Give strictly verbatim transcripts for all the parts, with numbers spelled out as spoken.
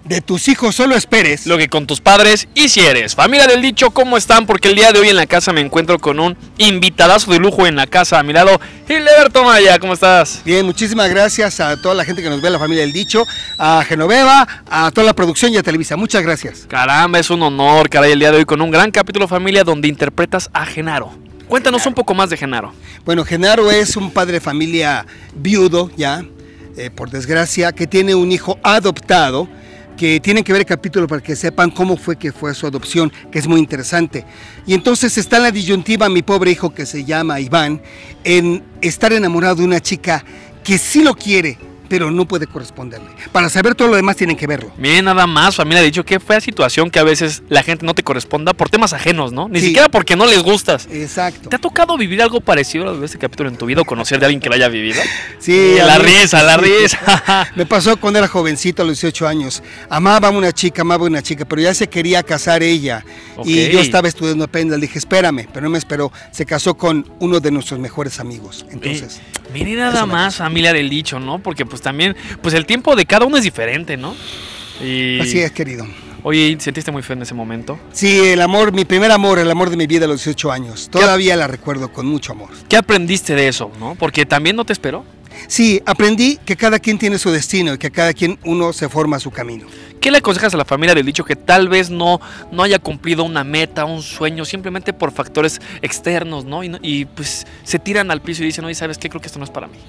de tus hijos solo esperes lo que con tus padres hicieres. Familia del Dicho, ¿cómo están? Porque el día de hoy en la casa me encuentro con un invitadazo de lujo en la casa. A mi lado, Gilberto Maya, ¿cómo estás? Bien, muchísimas gracias a toda la gente que nos ve, a la Familia del Dicho, a Genoveva, a toda la producción y a Televisa. Muchas gracias. Caramba, es un honor, caray, el día de hoy con un gran capítulo, familia, donde interpretas a Genaro. Cuéntanos un poco más de Genaro. Bueno, Genaro es un padre de familia viudo ya, eh, por desgracia, que tiene un hijo adoptado, que tienen que ver el capítulo para que sepan cómo fue que fue su adopción, que es muy interesante. Y entonces está en la disyuntiva mi pobre hijo, que se llama Iván, en estar enamorado de una chica que sí lo quiere, pero no puede corresponderle. Para saber todo lo demás tienen que verlo. Miren, nada más, familia, ha dicho que fue situación que a veces la gente no te corresponda por temas ajenos, ¿no? Ni Sí. siquiera porque no les gustas. Exacto. ¿Te ha tocado vivir algo parecido a este capítulo en tu vida o conocer de alguien que lo haya vivido? Sí, la a mí- risa, la sí. risa. Me pasó cuando era jovencito, a los dieciocho años. Amaba a una chica, amaba a una chica, pero ya se quería casar ella. Ok. Y yo estaba estudiando apenas, le dije, espérame, pero no me esperó. Se casó con uno de nuestros mejores amigos. Entonces, Eh, miren nada eso me más, familia del Dicho, ¿no? Porque pues también, pues el tiempo de cada uno es diferente, ¿no? Y... así es, querido. Oye, ¿sentiste muy feo en ese momento? Sí, el amor, mi primer amor, el amor de mi vida a los dieciocho años. Todavía la recuerdo con mucho amor. ¿Qué aprendiste de eso, no? Porque también no te esperó. Sí, aprendí que cada quien tiene su destino y que cada quien uno se forma su camino. ¿Qué le aconsejas a la familia del Dicho que tal vez no, no haya cumplido una meta, un sueño, simplemente por factores externos, ¿no? Y, no- y, pues se tiran al piso y dicen, oye, ¿sabes qué? Creo que esto no es para mí.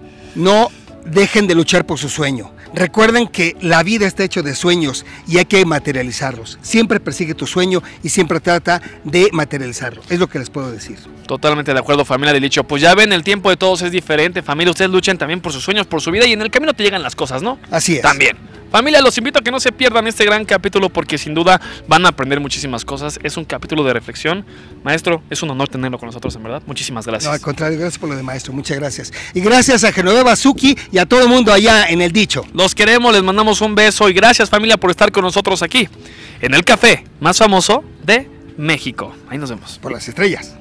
No dejen de luchar por su sueño. Recuerden que la vida está hecha de sueños y hay que materializarlos. Siempre persigue tu sueño y siempre trata de materializarlo. Es lo que les puedo decir. Totalmente de acuerdo, familia del Dicho. Pues ya ven, el tiempo de todos es diferente. Familia, ustedes luchen también por sus sueños, por su vida y en el camino te llegan las cosas, ¿no? Así es. También. Familia, los invito a que no se pierdan este gran capítulo porque sin duda van a aprender muchísimas cosas. Es un capítulo de reflexión. Maestro, es un honor tenerlo con nosotros, en verdad. Muchísimas No, gracias. al contrario, gracias por lo de maestro. Muchas gracias. Y gracias a Genoveva Zucchi y a todo el mundo allá en el Dicho. Los queremos, les mandamos un beso y gracias, familia, por estar con nosotros aquí en el café más famoso de México. Ahí nos vemos. Por las estrellas.